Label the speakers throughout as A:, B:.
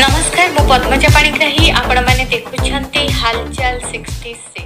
A: नमस्कार मु पद्मजा पाणिग्राही आपण माने देखुछंती हालचाल 66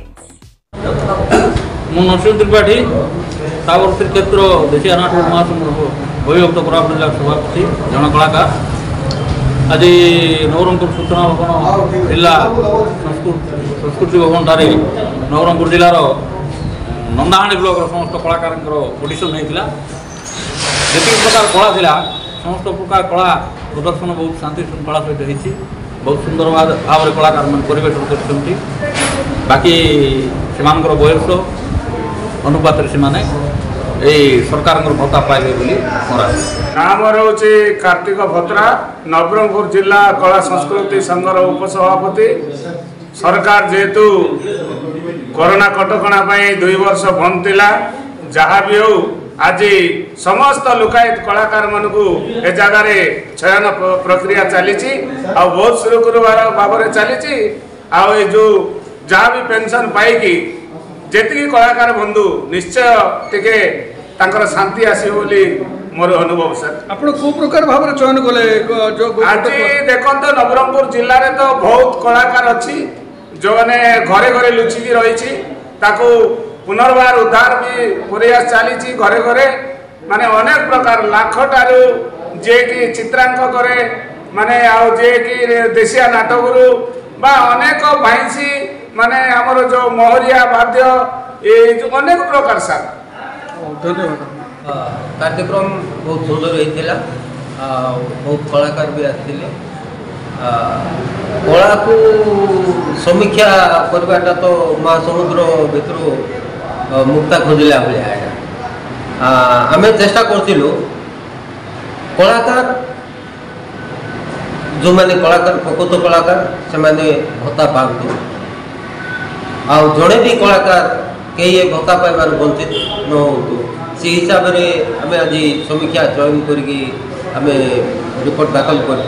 B: मु नरसिंह त्रिपाठी तावर क्षेत्र देशिया नाटक महासंघ भयभक्त कोरापुट जिला सभापति जन कलाकार आज नवरंगपुर सूचना भवन जिला संस्कृति भवन ठारे नवरंगपुर जिलार नंदाहाणी ब्लॉक समस्त कलाकार ऑडिशन होता जी प्रकार कला था समस्त प्रकार कला प्रदर्शन बहुत शांति श्रृंखला सहित हो बहुत सुंदर भाव में कलाकार मैंने परिवेशन कर बाकी से बयस अनुपात से सरकार भत्ता पाइबे बोली
C: नाम रोचे कार्तिक भत्रा नवरंगपुर जिला कला संस्कृति संघर उपसभापति सरकार जेहेतु कोरोना कटकणा 2 वर्ष बंद थिला जहाँ भी हो आज समस्त लोकायत कलाकार मान को ए जगार चयन प्रक्रिया चली बहुत सुरखुर भाव में चली जो जहाँ भी पेंशन पाई जी कलाकार बंधु निश्चय टिके शांति आसो मोर अनुभव सर
D: आप प्रकार भाव चयन कले
C: आज देखो नवरंगपुर जिले में तो बहुत कलाकार अच्छी जो मैंने घरे घरे लुचिकी रही पुनर्बार उद्धार भी प्रयास चली घरे घरे माने अनेक प्रकार लाख टारू जे कि चित्रांक करे माने आउ जे कि देशिया नाटकरू बा अनेक भाईसी माने हमर जो मोहरिया वाद्य ये जो अनेक प्रकार सर
D: धन्यवाद
E: कार्यक्रम बहुत सुंदर होता बहुत कलाकार भी आते कला को समीक्षा करवाटा तो महासमुद्र भितर मुक्ता खोजिला भाया आम चेष्टा करूँ कलाकार जो मैंने कलाकार प्रकृत कलाकार से मैंने भत्ता पातु आ जड़े भी कलाकार कई भत्ता पाइबार वंचित न हो से हिसाब से आम आज समीक्षा चयन करके आम रिपोर्ट दाखल कर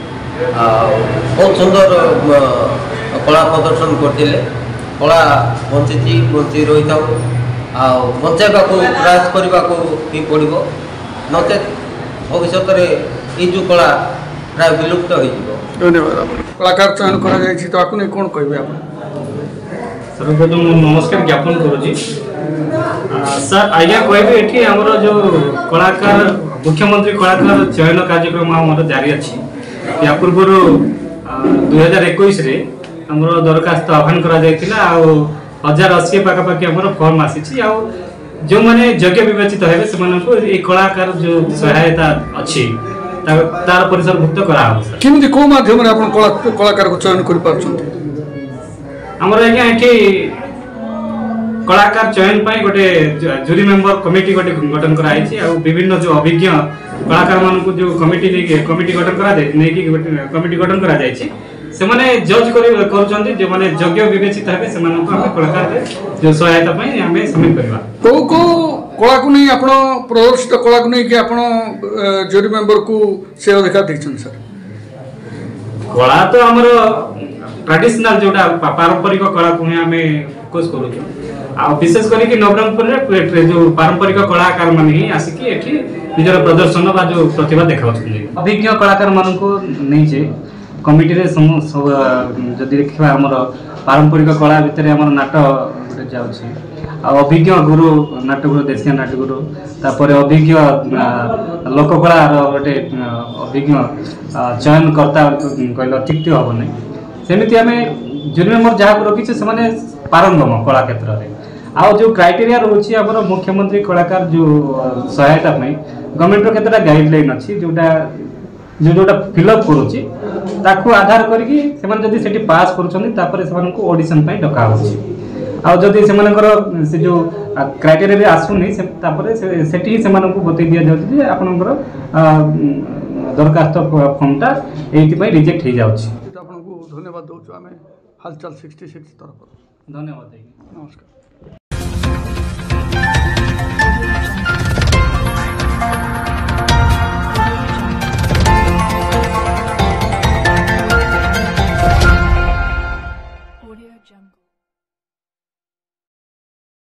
E: बहुत सुंदर कला प्रदर्शन करते कला बंची रही था बचाइबा प्रयास करने को ही पड़ो नचे भविष्य में ये कला प्राय विलुप्त हो।
D: धन्यवाद कलाकार चयन कर कौन कहे
F: सर्वप्रथम नमस्कार ज्ञापन करुँगी सर आज्ञा कहे ये आमर जो कलाकार मुख्यमंत्री कलाकार चयन कार्यक्रम आम जारी अच्छी या पूर्व 2021 आमर दरखास्त आह्वान करा 1080 पाखापाखि आमर फॉर्म आसी जो मैंने योग्य विवेचित है से कलाकार जो सहायता अच्छी तार परिसरभुक्त
D: करामी कौ माध्यम कलाकार को चयन कर
F: आमर आज्ञा ये कलाकार चयन पाई गोटे जूरी मेंबर कमिटी गोटे गठन कराई विभिन्न जो अभिज्ञ कलाकार मान को जो कमिटी गठन कमिटी गठन करा से माने जज कर जो माने योग्य विवेचित है से कलाकार जो सहायता पाई हमें शामिल करबा
D: को कला को नहीं आपण प्रदर्शित कला को नहीं कि आपण जूरी मेंबर को से अधिकार देछन सर
F: कला तो हमर ट्रेडिशनल जोटा पारंपरिक कला को हमें फोकस करू आ विशेष करके नवरंगपुर रे जो पारंपरिक कलाकार मान ही आसिक एठी निजर प्रदर्शन बा जो प्रतिभा देखाउछन अभिज्ञ कलाकार मान को नहीं जे कमिटी रे जदि देखा हमर पारंपरिक कला भितर हमर नाटक जाउछि आ अभिज्ञ गुरु नाटक गुरु देशिया नाटक गुरु तापर अभिज्ञ लोककला गोटे अभिज्ञ चयनकर्ता कहल ठीक हम नहीं सेमिति आम जूरी मेंबर जहाँ रखी से पारंगम कला क्षेत्र में आउ जो क्राइटेरिया रोचे आम मुख्यमंत्री कलाकार जो सहायता गवर्नमेंट केतटा गाइडलाइन अच्छी जोटा जोटा फिलअप करुच्ची आधार करके पास कर ऑडिशन डका आदि से जो क्राइटेरिया आसुनी से बतई दि जाऊँगी आपंकर दरखास्त फॉर्मटा ये रिजेक्ट हो जाऊँगी
D: धन्यवाद दूँ आम हालचाल 66 तरफ
F: धन्यवाद
D: नमस्कार।
A: Audio Jungle।